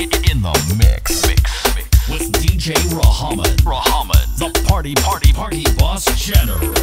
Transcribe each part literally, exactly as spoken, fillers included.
In the mix, mix, mix with D J Rahaman. Rahaman, the party, party, party boss general.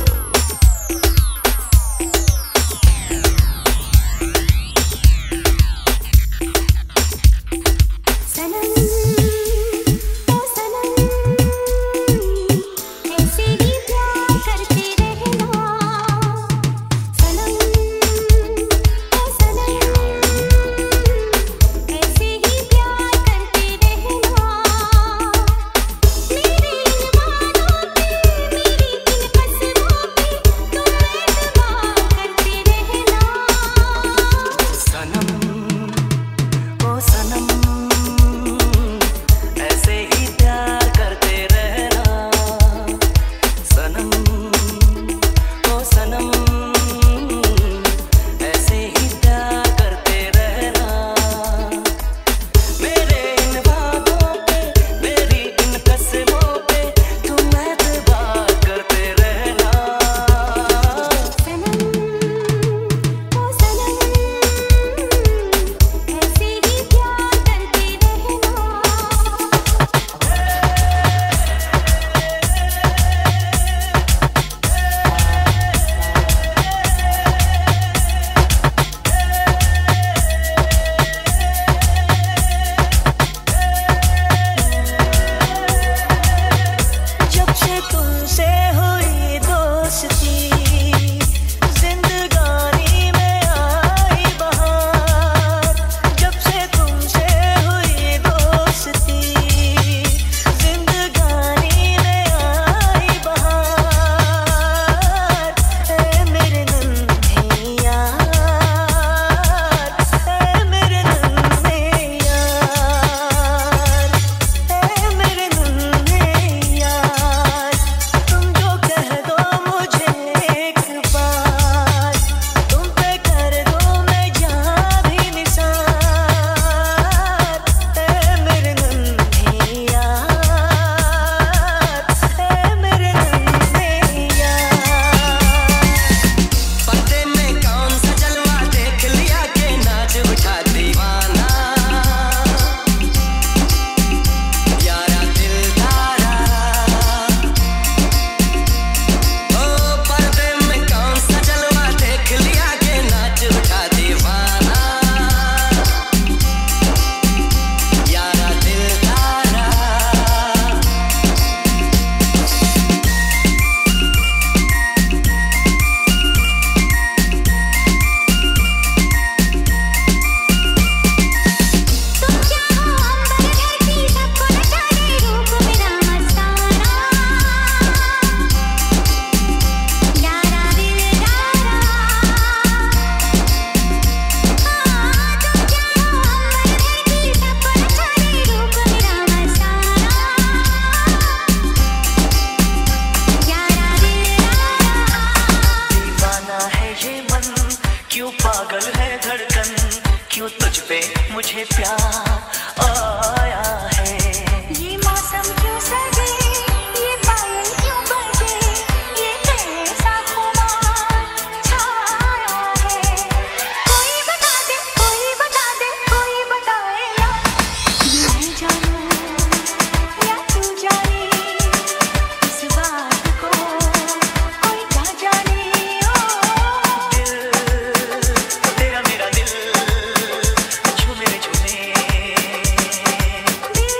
दिल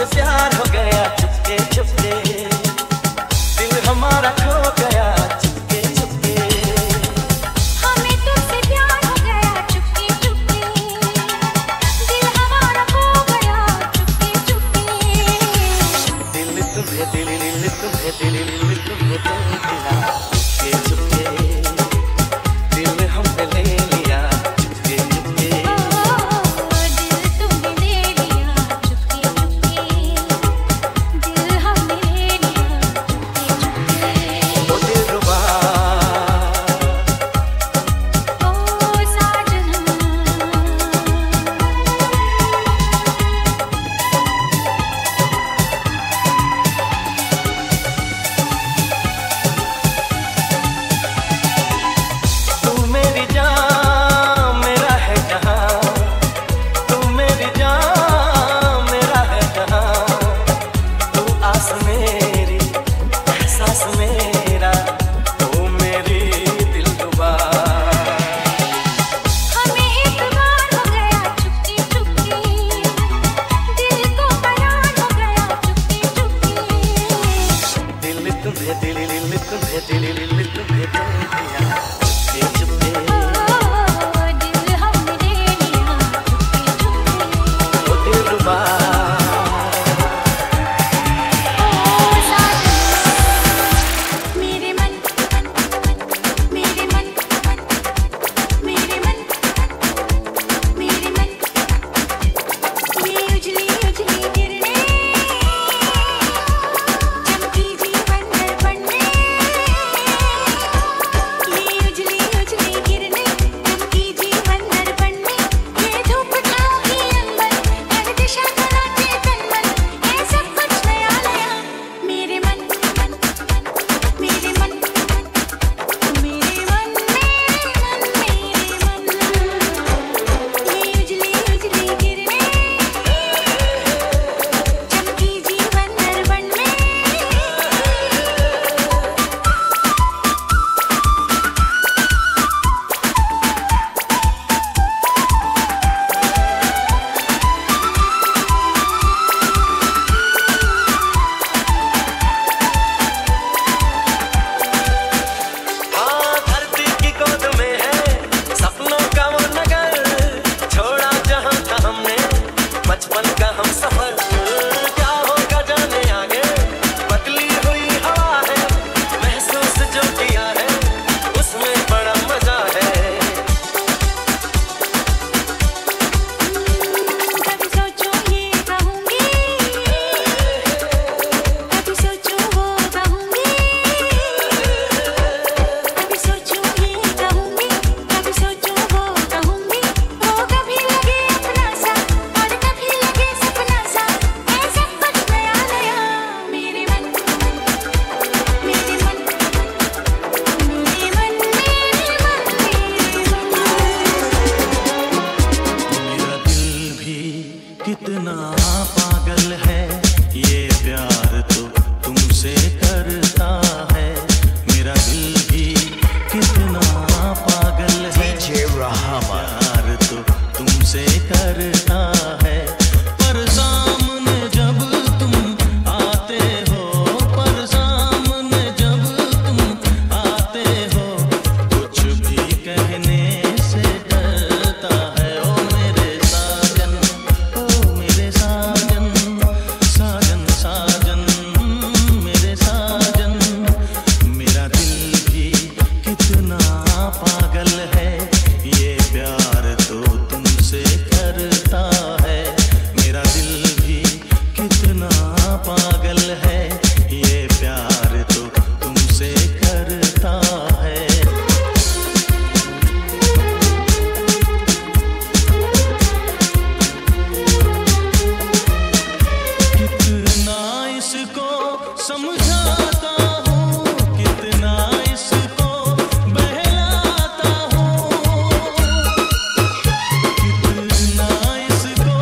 तुझसे प्यार हो गया चुपके चुपके, दिल हमारा खो गया चुपके चुपके। हमें तुझसे प्यार हो गया चुपके चुपके, दिल हमारा खो गया चुपके चुपके। दिल तुम्हें दिल दिल तुम्हें दिल दिल तुम्हें दिल दिया चुपके चुपके, दिल हमने ले लिया चुपके चुपके। दिल तुमने ले लिया चुपके चुपके, दिल हमने ले लिया चुपके चुपके। ओ दिलरुबा ओ साजना, तू मेरी जान मेरा है जहां, तू मेरी जान मेरा है जहां, तू आस मेरी एहसास मेरा, तू मेरी दिलरुबा। हमें इतबार हो गया चुपके चुपके, दिल को करार हो गया चुपके चुपके। दिल तुम्हें दिल दिल तुम्हें दिल दिल तुम्हें दिल दिया चुपके चुपके। ओ दिल हमने ले लिया चुपके चुपके। ओ दिलरुबा ओ साजना, मेरे मन मेरे मन मेरे मन मेरे मन, ये उजली उजली किरणें चमकी जीवन दर्पण में, ये उजली उजली किरणें चमकी जीवन दर्पण में, ये धूप छाँव की अंबर हर दिशा बनाते तन मन, ये सब कुछ नया नया। मेरे मन मेरे मन मेरे मन मेरे मन मेरे मन, ये उजली उजली किरणें चमकी जीवन दर्पण में। हाँ धरती की गोद में है सपनों का वो नगर, छोड़ा जहाँ था हमने बचपन का हम सफर। क्या होगा जाने आगे, बदली हुई हवा है, महसूस जो किया है उसमें बड़ा मजा है। कभी सोचूं ये कहूँगी, कभी सोचूं वो कहूँगी, कभी सोचूं ये कहूँगी, कभी सोचूं वो कहूँगी। वो कभी लगे अपना सा और कभी लगे सपना सा, ये सब कुछ नया नया। मेरे मन मेरे मन मेरे मन मेरे मन मेरा दिल भी कितना पागल है, ये प्यार तो तुमसे करता है। मेरा दिल भी कितना पागल है, प्यार तो तुमसे करता है। पर सामने जब तुम आते हो, पर सामने जब तुम आते हो, कुछ भी कहने से डरता है। ओ मेरे साजन, ओ मेरे साजन, साजन साजन मेरे साजन। मेरा दिल भी कितना पागल है, ये प्यार तो तुमसे करता है। मेरा दिल भी कितना पागल है, ये प्यार तो तुमसे करता है। कितना इसको समझाता हूँ, कितना इसको बहलाता हूँ, कितना इसको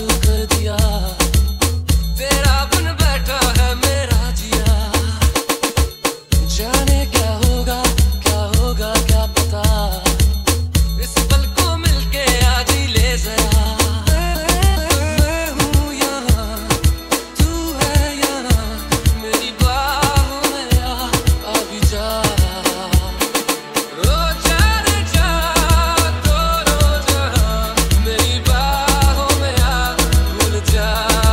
तू कर दिया, तेरा बन बैठा है मेरा जिया। जाने क्या होगा क्या होगा क्या पता, इस पल को मिलके आज ही ले जरा। मैं हूँ यहाँ तू है यहाँ, मेरी बाहों में आ आ भी जा। रो जा रे जा तो रो जा, मेरी बाहों में आ भूल जा।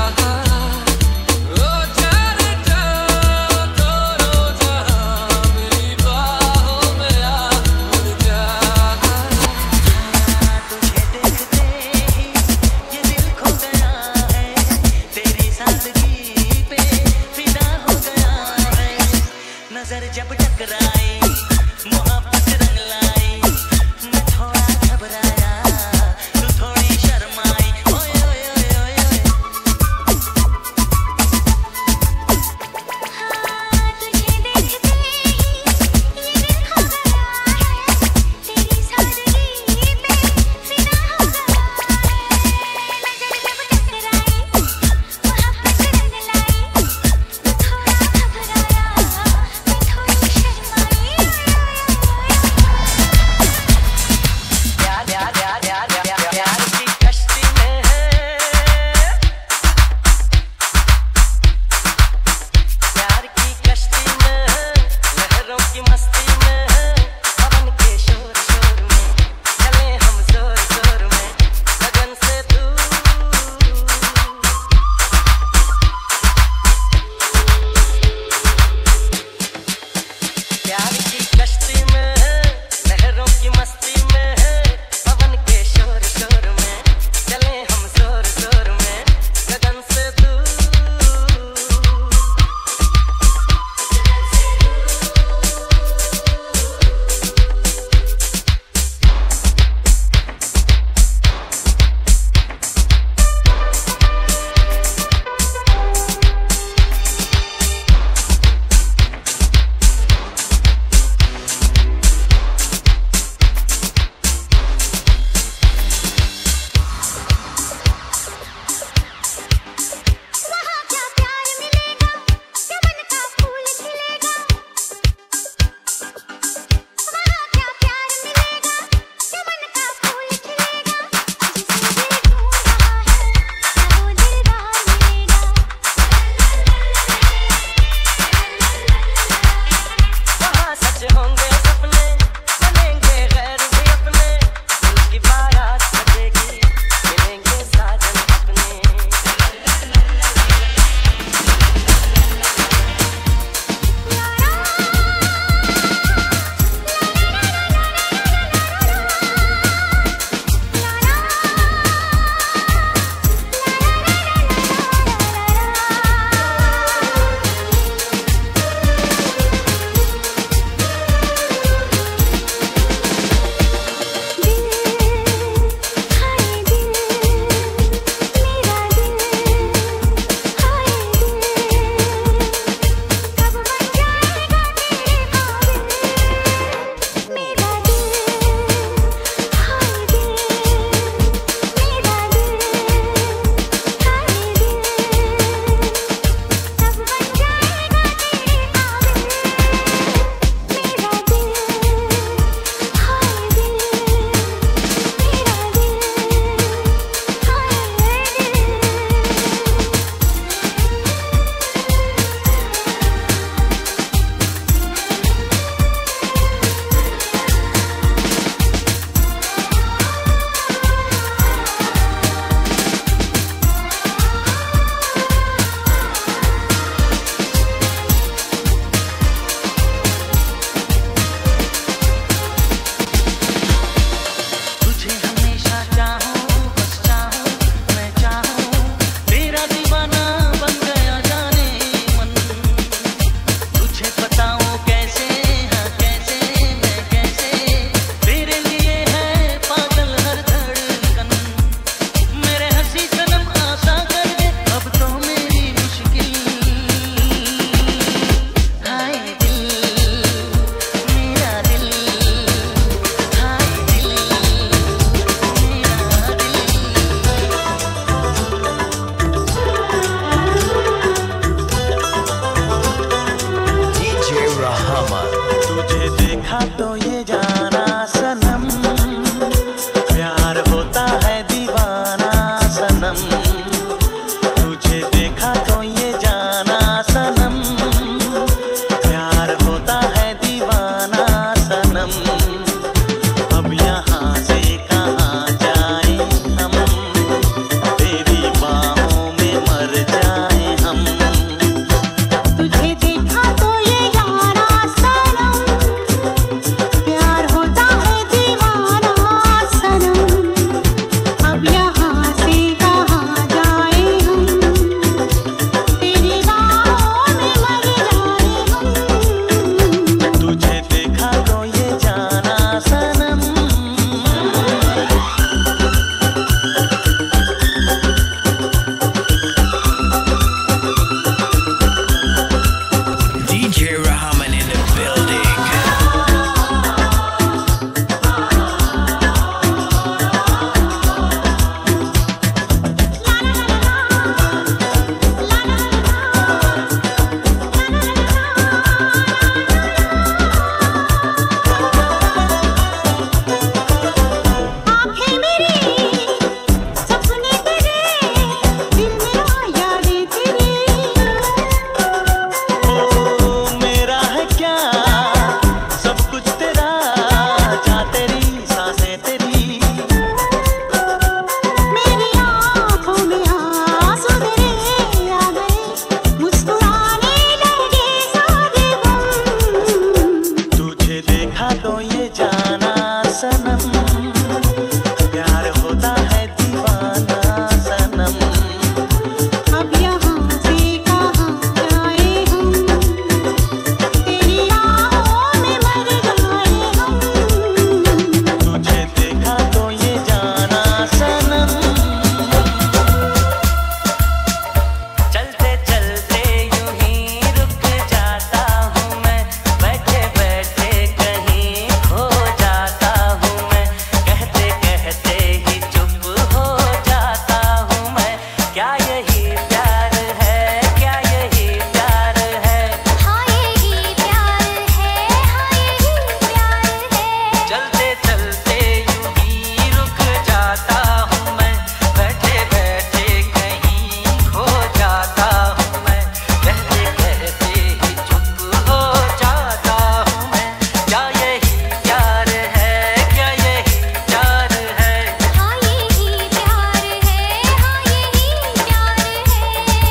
हाँ यही प्यार है, हाँ यही प्यार है।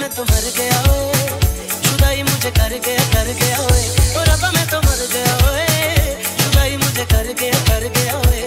मैं तो मर गया ओए, जुदाई मुझे कर गया कर गया ओए, ओ रब्बा मैं तो मर गया ओए, जुदाई मुझे कर गया कर गया ओए।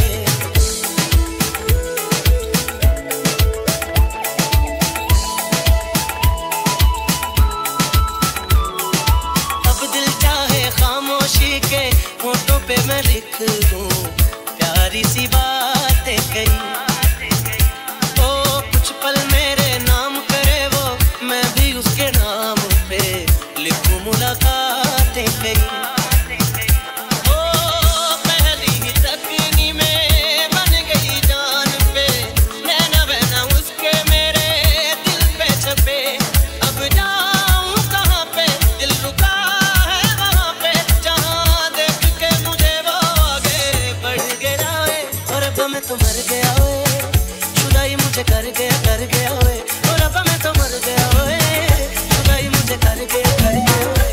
अब दिल चाहे खामोशी के होठों पे मैं लिख दूं प्यारी सी बातें कई, ओ कुछ पल मेरे नाम करे वो, मैं भी उसके नाम पे लिखूं मुलाकातें कई। ओ पहली ही तकनी में बन गई जान पे, नैना बहना उसके मेरे दिल पे छपे, अब जाऊं कहाँ पे, दिल रुका है वहाँ पे, जहाँ देख के मुझे वो आगे बढ़ गया है, और अब मैं तो मर गया ओए, जुदाई मुझे कर गया कर गया ओए, और अब मैं तो मर गया ओए, जुदाई मुझे कर गया कर गया ओए।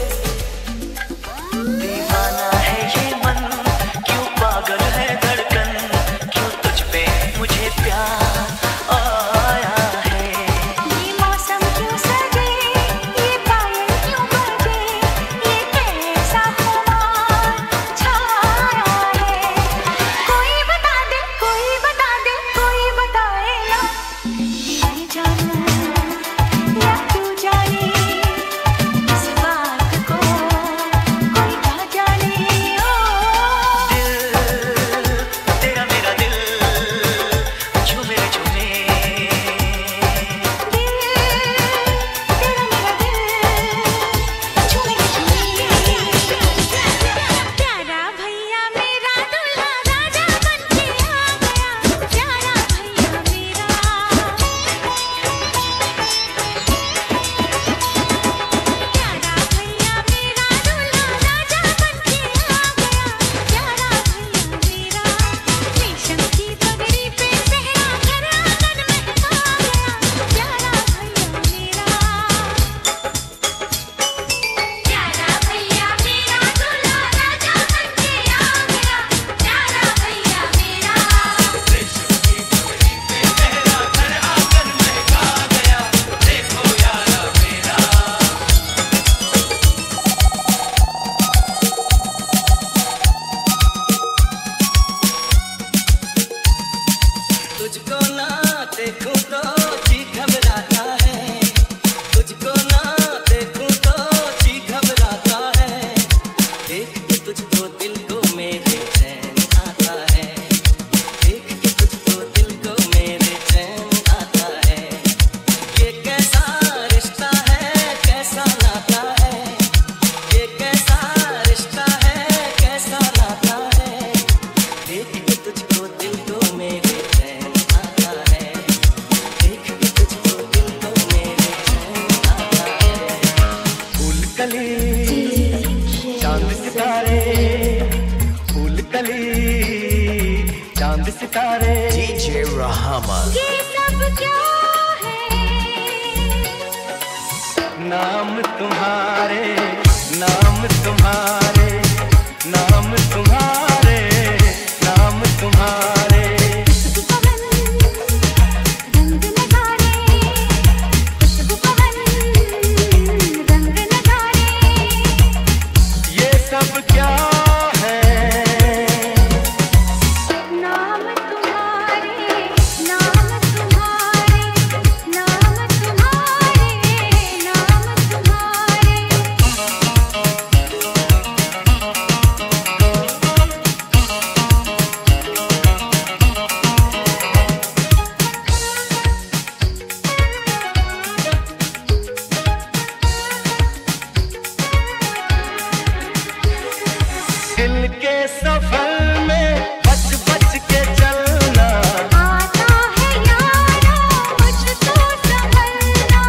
दीवाना है ये मन, क्यों पागल है धड़कन, क्यों तुझ पे मुझे प्यार आया है। ये मौसम क्यों सजे, ये पायल क्यों बजे, ये कैसा खुमार छाया है। कोई बता दे कोई बता दे कोई बताए ना, मैं जानूं या तू जाने, इस बात को कोई ना जाने। ओ दिल तेरा मेरा दिल झूमे रे झूमे, दिल तेरा मेरा दिल झूमे झूमे। प्यारा भैया मेरा दूल्हा राजा बनके आ गया, प्यारा भैया मेरा, प्यारा भैया मेरा दूल्हा राजा बनके आ गया, प्यारा भैया मेरा, रेशम की पगड़ी पे सेहरा कर आंगन में आ गया, प्यारा भैया मेरा, प्यारा भैया मेरा दूल्हा राजा बनके आ गया, प्यारा भैया मेरा। तुझको ना देखूं तो जी घबराता है, तुझको ना देखूं तो जी घबराता है, देख के तुझको दिल को मेरे चैन आता है, देख के तुझको दिल को मेरे चैन आता है। ये कैसा रिश्ता है कैसा नाता है, ये कैसा रिश्ता है कैसा नाता है, देख के तुझको दिल को मेरे चैन आता है, देख के तुझको दिल को मेरे चैन आता है। फूल कली चांद सितारे, फूल कली चांद सितारे, डीजे Rahman. ये सब क्या है, नाम तुम्हारे नाम तुम्हारे नाम तुम्हारे नाम तुम्हारे। खुशबू पवन रंग नजारे, खुशबू पवन रंग नजारे। ये सब क्या है, नाम तुम्हारे नाम तुम्हारे नाम तुम्हारे नाम तुम्हारे। दिल के सफर में बच बच के चलना, आता है यारा मुझको संभलना,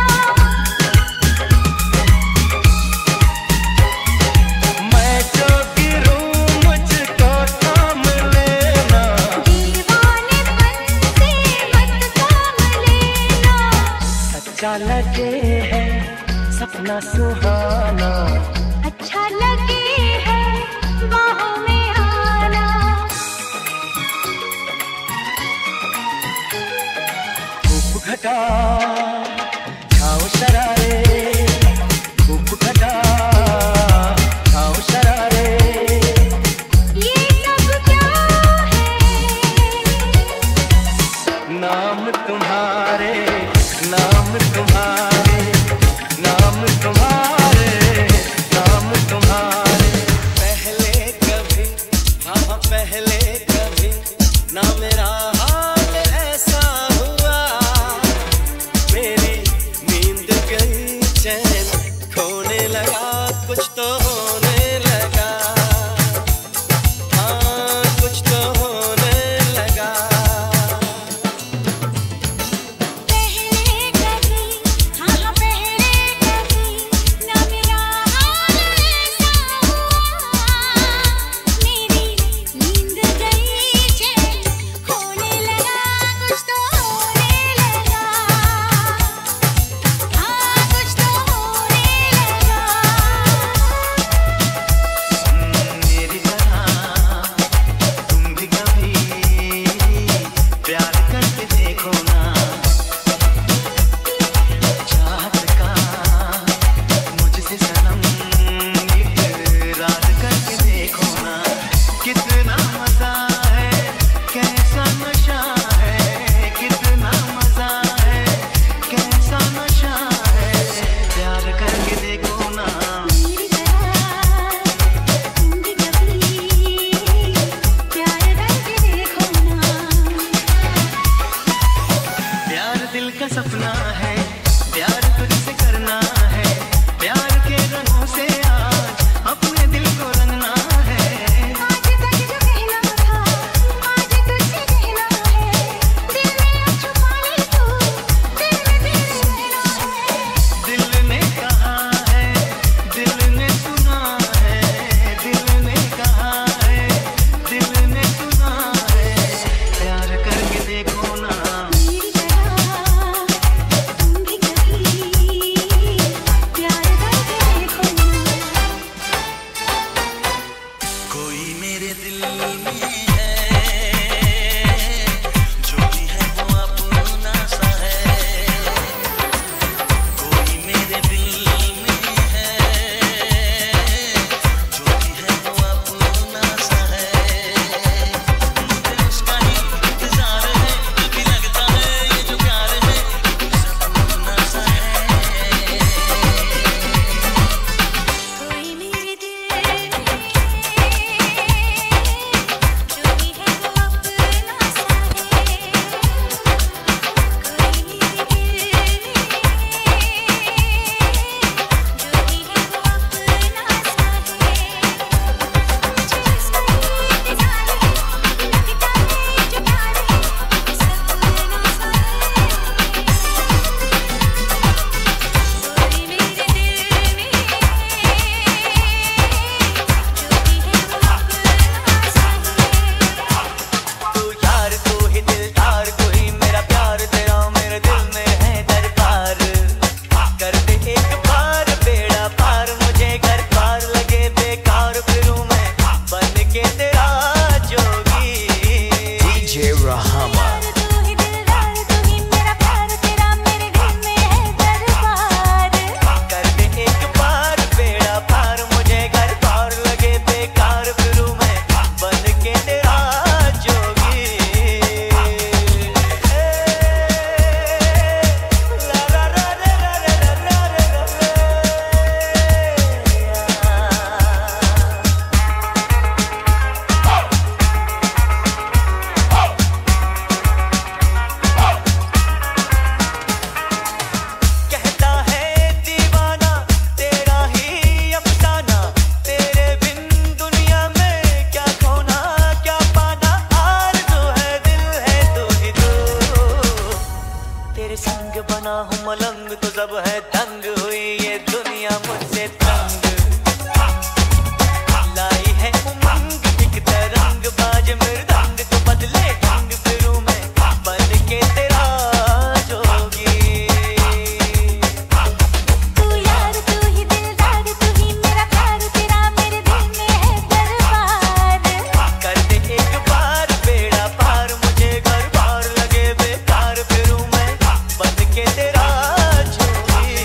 मैं जो गिरूं मुझको थाम लेना, दीवानेपन से मत काम लेना। अच्छा लगे है सपना सुहाना, अच्छा लगे है बाहों में आना। धूप घटा छाँव खाओ शरारे, खूब खटा खाओ शरारे। ये सब क्या है? नाम तुम्हारे, नाम तुम्हारे, नाम तुम्हारे, नाम तुम्हारे। पहले कभी, हाँ हाँ पहले कभी ना मेरा हाल ऐसा हुआ। मेरी नींद गई, चैन खोने लगा, कुछ तो होने लगा। हाँ कुछ तो होने लगा। पहले कभी, हाँ हाँ पहले कभी ना मेरा हाल ऐसा हुआ। मेरी नींद गई, चैन खोने लगा, कुछ तो होने लगा। हाँ कुछ तो होने लगा। मेरी तरह तुम भी कभी प्यार करके देखो ना। चाहत का मुझसे सनम इकरार करके देखो ना। कितना मजा है, कैसा नशा है, कितना मजा है, कैसा नशा है। प्यार करके देखो ना। मेरी तरह तुम भी कभी प्यार करके देखो ना। प्यार दिल का सपना है, प्यार तुझसे करना है। प्यार के रंगों से आज अपने दिल को रंगना है। आज तक जो कहना था, आज तुझसे कहना है। दिल में अब छुपा ले तू, दिल में तेरे रहना है। दिल ने कहा है, दिल ने सुना है, दिल ने कहा है, दिल ने सुना है। प्यार करके देखो ना। मेरी तरह तुम भी कभी प्यार करके देखो ना। कोई मेरे दिल में है, जो भी है वो अपना सा है। कोई मेरे दिल में है, जो भी है वो अपना सा है। मुझे उसका ही इंतजार है, भी लगता है ये जो प्यार है वो सपना सा है। कोई मेरे दिल में है, जो भी है वो अपना सा है। कोई मेरे दिल में है, जो भी है वो के तेरा जोगी।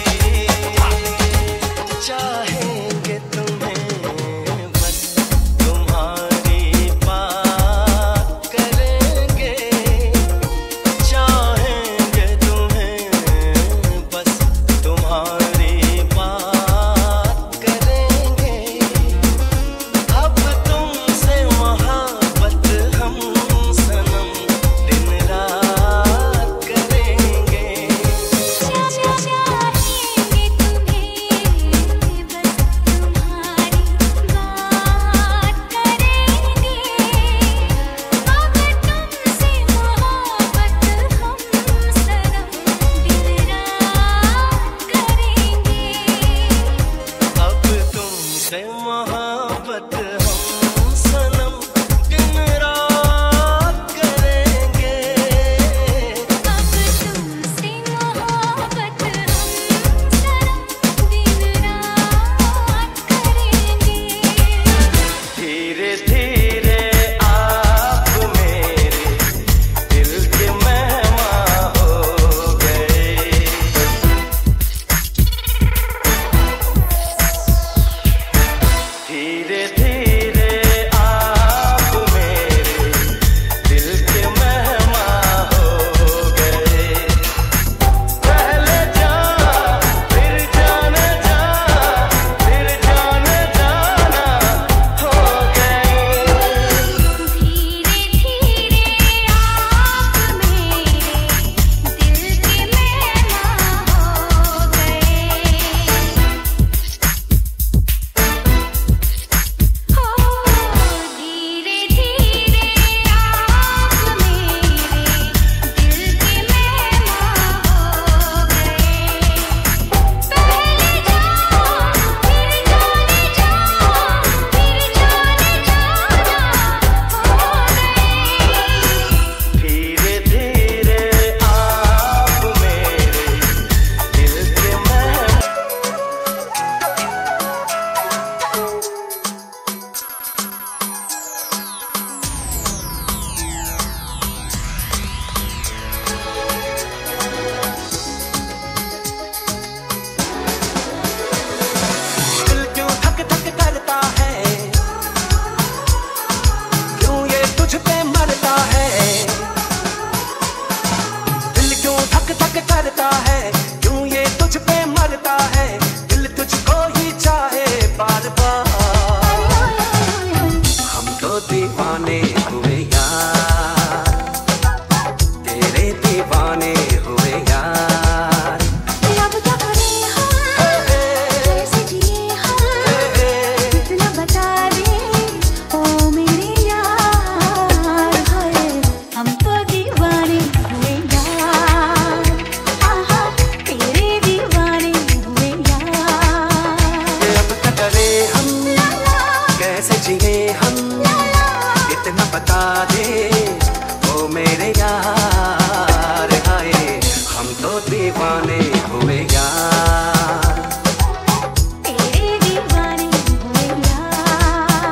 करता है दिल तुझको ही चाहे बार बार। हम तो दीवाने हुए यार, तेरे दीवाने हुए यार। अब क्या करें हम, कैसे जिए हम, कितना बता दे ओ मेरे यार। हाय हम तो दीवाने हुए यार, आहा तेरे दीवाने हुए यार। अब क्या करें हम, कैसे जिए हम, इतना बता दे ओ मेरे यार। हाय हम तो दीवाने हुए यार, तेरे दीवाने हुए यार।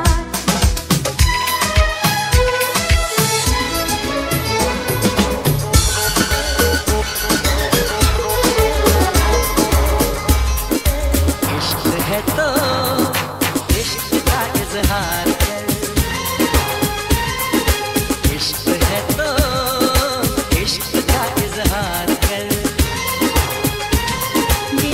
इश्क है तो इश्क का इजहार कर, इश्क है तो इश्क का इजहार कर।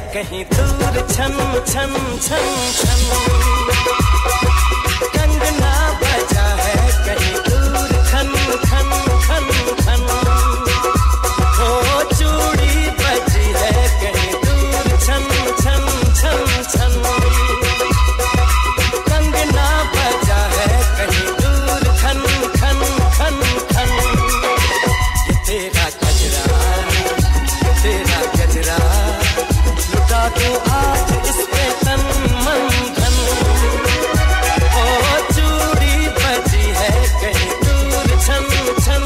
कहीं दूर छन छन छन छन कंगना बजा है कहीं दूर खन खन खन खन ओ चूड़ी बजी है कहीं दूर छन छन छन छन कंगना बजा है कहीं दूर खन खन खन खन ये तेरा गजरा तेरा गजरा लुटा दूं आज इस पे तन मन धन ओ चूड़ी बजी है कहीं दूर छन छन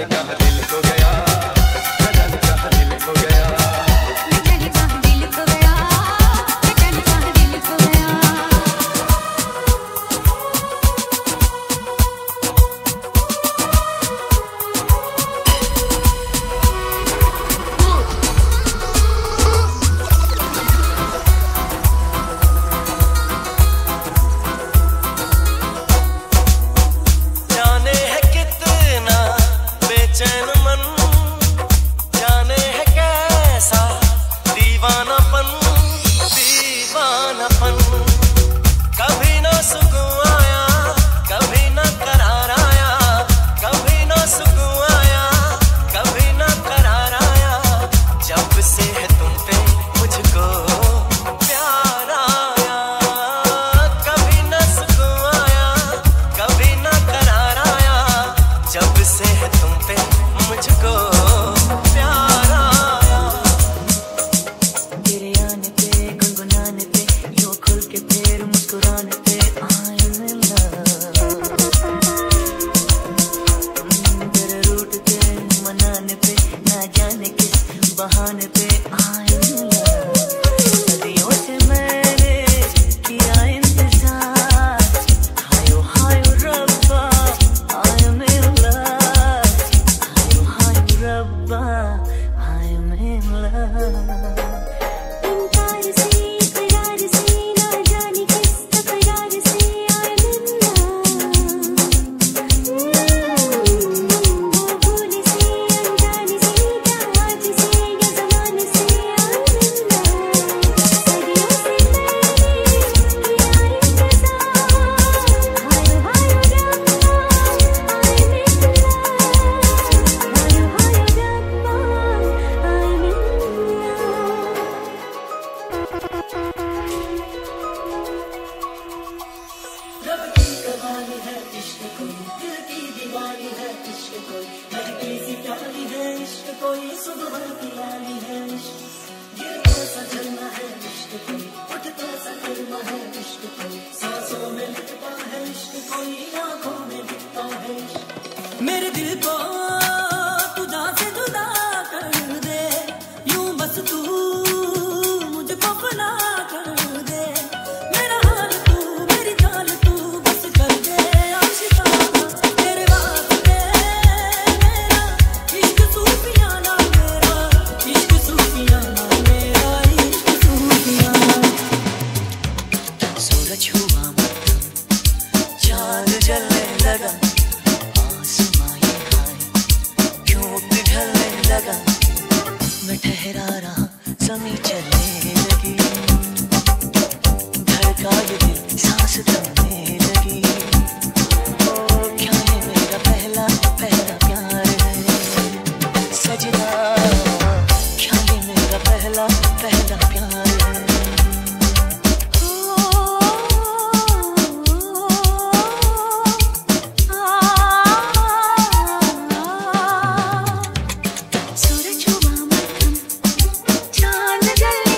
जाने कहाँ दिल खो गया, न जाने कहाँ दिल खो गया, न जाने कहाँ दिल खो गया, न जाने कहाँ दिल खो गया। जाने है कितना बेचैन मन, जाने है कैसा दीवानापन, दीवानापन। कभी ना सुकून आया, कभी ना करार आया, कभी ना सुकून आया, कभी ना करार आया। जब से है तुम पे मुझको प्यार आया, कभी ना सुकून आया, कभी ना करार आया। जब से है तुम पे मुझको प्यार आया। तेरे आने पे गुनगुनाने पे यूं खुल के फिर मुस्कुराने पे I'm in love। तेरे रूठ पे मनाने पे ना जाने किस बहाने पे I'm in love। सदियों से मैंने किया इंतजार, हायो हायो रब्बा I'm in love, हायो हायो रब्बा I'm in love। इनकार से इकरार से ना जाने किस तकरार से I'm in love। वो भूल से अनजाने से क्या आज से या ज़माने से I'm in love। सदियों से मैंने किया इंतज़ार, हायो हायो रब्बा I'm in love, हायो हायो रब्बा I'm in love। रब की कवाली है इश्क कोई, दिल की दीवानी है इश्क कोई, महकी सी प्यारी है इश्क कोई, सुबह की आली है इश्क। गिरता सा झरना है इश्क कोई, उठता सा कलमा है इश्क कोई, सांसों में लिखता है इश्क कोई, आंखों में दिखता है इश्क। मेरे दिल को तुझा से जुदा कर दे, यूं बस तू मुझको अपना कर दे। मेरा हाल तू, मेरी चाल तू बस कर दे आशिकाना, तेरे वास्ते मेरा इश्क सूफियाना, मेरा इश्क सूफियाना, मेरा इश्क सूफियाना। सूरज हुआ मध्यम, चांद जलने लगा, आसमां ये हाय क्यों पिघलने लगा। मैं ठहरा रहा, ज़मीं चलने लगी, धड़का ये दिल सांस थमने लगी। ओ क्या ये मेरा पहला पहला प्यार है सजना, क्या ये मेरा पहला पहला प्यार है। सूरज हुआ मध्यम, चांद जलने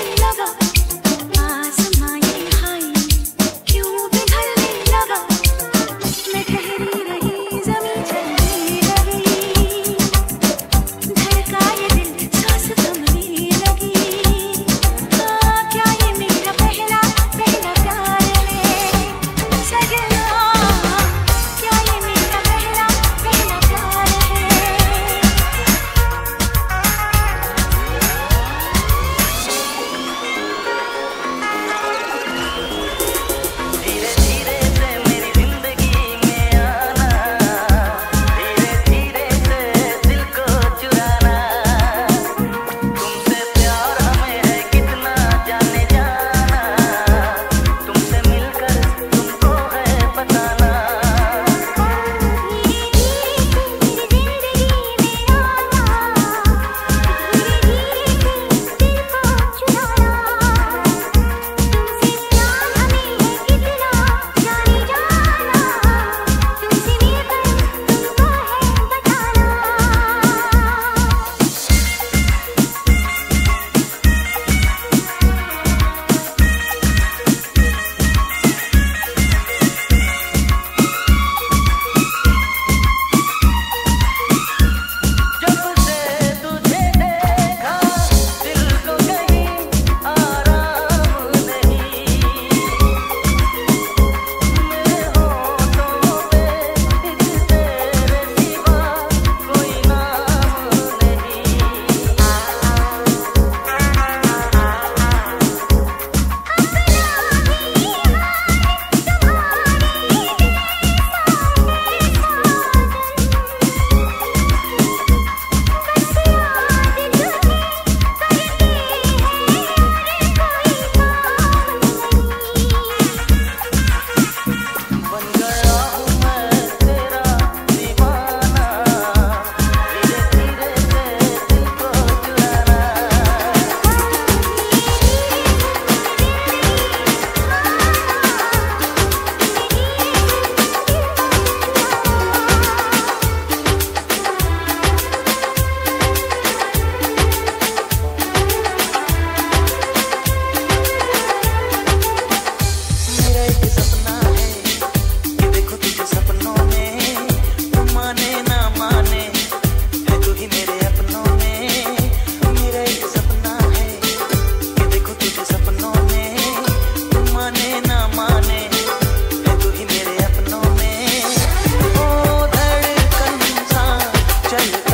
चल